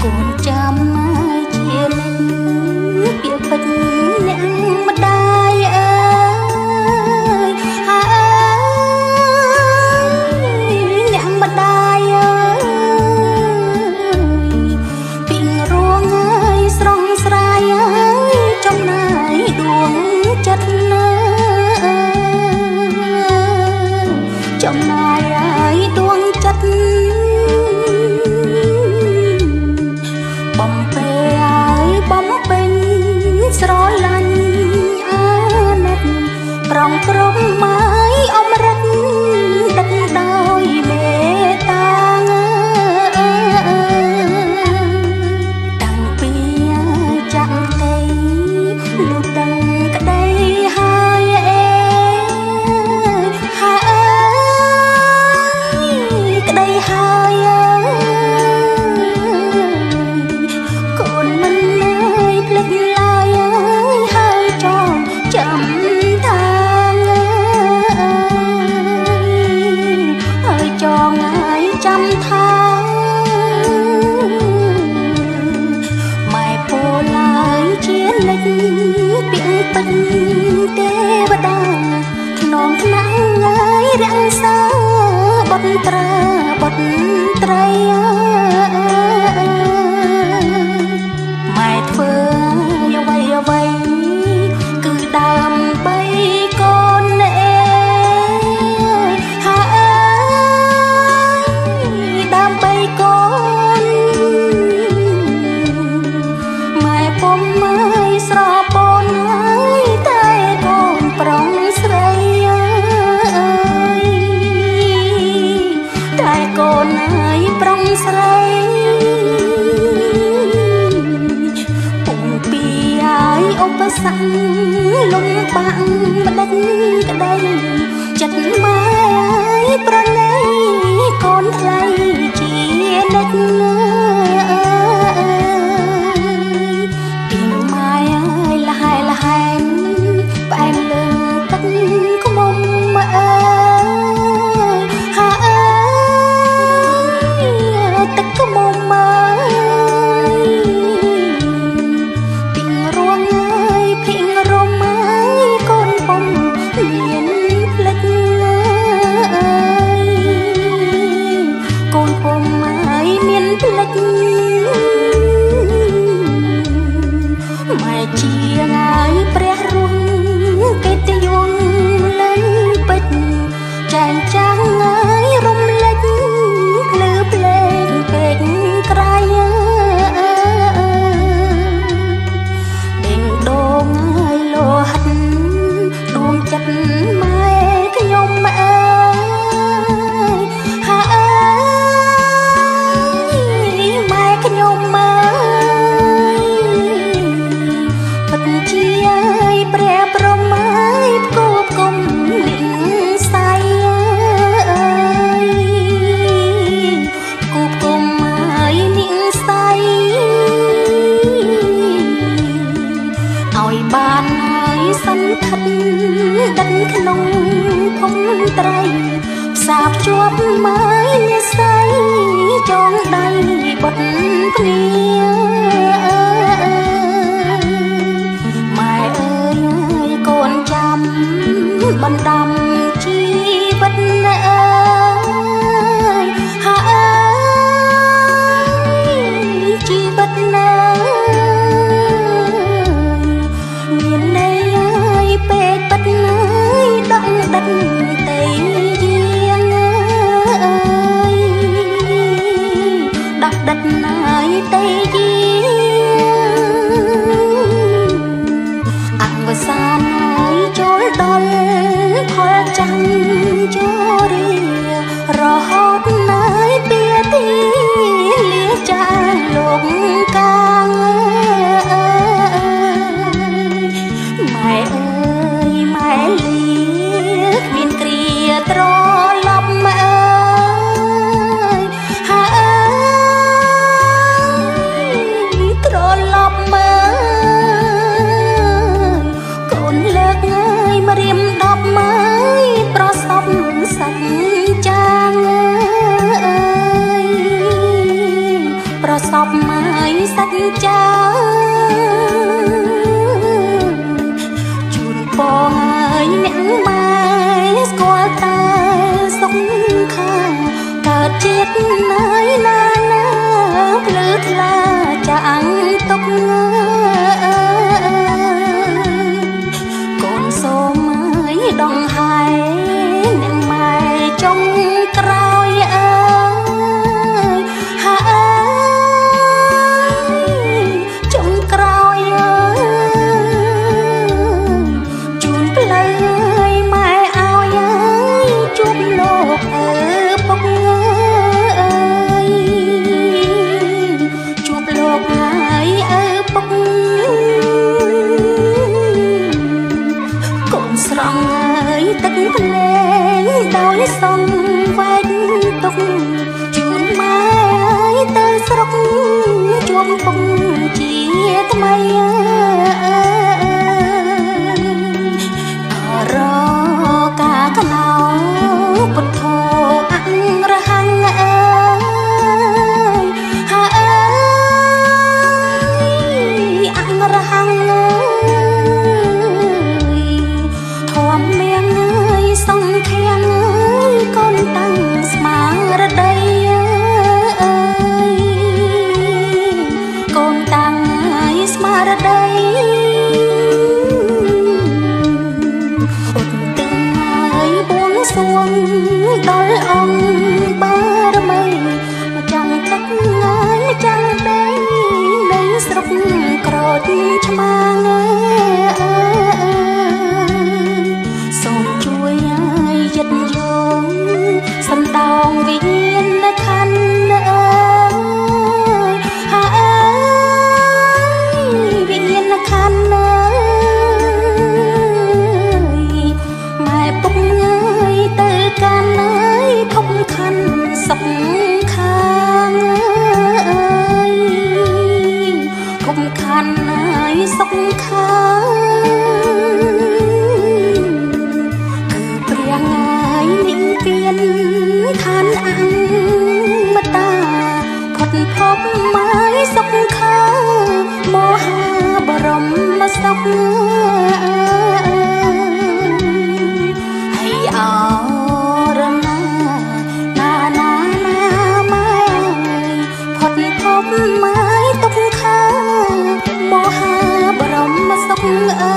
កូនចាំជានិញពាក្យពេចអ្នកម្ដាយអើយអ្នកម្ដាយអើយពីងរួងហើយស្រងស្រាយហើយចំណាយដួងចិត្តណាចំណាយហើយដួងចិត្តបំពេហើយបំពេញស្រឡាញ់អាណិតប្រងព្រំហើយអមរិតដឹកដោយមេត្តាតាំងពីចាក់ទេលុះដឹងក្តីហើយក្តីហើយកូនមិនហើយភ្លេចឡើយហើយចងចាំថាហើយចងហើយចាំថាម៉ែពូឡើយជានិចពាក្យពេញទេវតាក្នុងថ្នាក់ហើយរក្សាបុត្រាបុត្រីម៉ែធ្វើអ្វីអ្វីគឺដើម្បីកូនហើយដើម្បីកូនម៉ែពុំហើយស្រពូនហើយតែកូនប្រុងស្រីតែកូនហើយប្រុងស្រីពុំពីហើយឧបសគ្គលំបាក់ម្ដេចក្ដីចិត្តម៉ែហើយប្រណីកូនថ្លៃជានិច្ចពីម៉ែហើយលហែលហែនផ្អែមលើទឹកខ្មុំអើយទឹកខ្មុំអើយពីងរួងហើយពីងរំហើយកូនពុំមានភ្លេចអើយកូនពុំហើយមានភ្លេចម៉ែជាហើយព្រះរស់កិត្តិយសលេងពេជ្រចែងចាំងហើយរំលេចលឺភ្លេងពេកក្រៃដេងដងហើយលោហិតដួងចិត្តម៉ែខ្ញុំអើយហើយម៉ែខ្ញុំអើយពិតជាហើយព្រះព្រហ្មហើយផ្គូផ្គុំនិស័យអើយផ្គូផ្គុំហើយនិស័យឲ្យបានហើយសន្ធិដ្ឋដិនក្នុងភូមិត្រីផ្សារភ្ជាប់ម៉ែនិស័យចងដៃបុតគ្នាម៉ែអើយកូនចាំបណ្ដាំជីវិតអើយហើយជីវិតណាមានន័យហើយពេកពិតហើយដកដិតទេយាងអើយដកដិតហើយទេយាអង្វសានហើយចូលដល់ផលចាំចូលរីរហូតហើយពីទីលាចាលោកកាងម៉ែអើយម៉ែលីគ្មានគ្រាត្រឡប់អើយហើយត្រឡប់មើលកូនលើកហើយមករៀម10ម៉ើយប្រសពសាច់ចាងអើយប្រសពម៉ើសាច់ចាជួនពងហើយអ្នកម៉ែស្គាល់តែសុខខាងកើតជាតិណាយណាណាភ្លឺថ្លាចាំងទុកកូនសូមហើយដងហើយអ្នកម៉ែចុងក្រោយអើយហើយចុងក្រោយអើយជូនផ្លូវម៉ែឲ្យអើយជួបលោកអើពុកអើយជួបលោកហើយអើពុកកូនស្រង់ហើយទឹកភ្លេងដោយសងវែកទុកជូនម៉ែហើយទៅស្រុកជួបពុកជាថ្មីរកាកណៅពុទ្ធោអង្រហង្គអើយហើយអង្រហង្គអើយធំមានអើយសង្ឃាំងអើយកូនតាំងស្មារតីអើយកូនតាំងអើយស្មារតីសួងដល់អង្គបារមីមកចាំងទឹកម្ចាំងដីនៃស្រុកក្រោយឆ្មាងសូមជួយឲ្យយិតយងសំដងវិញ្ញាណខណ្ឌអើយហើយវិញ្ញាណខណ្ឌអើយម៉ែពុកទៅកាន់អើយភពខណ្ឌសុខខាងអើយភពខណ្ឌអើយសុខខាងគឺព្រាងអើយនិព្វានឋានអង្គមតាផុតភពអើយសុខខាងមហាបរមសុខហើយអរណាណាណាណាម៉ែផុតភពម៉ែទុកខាងមហាបរមសុខ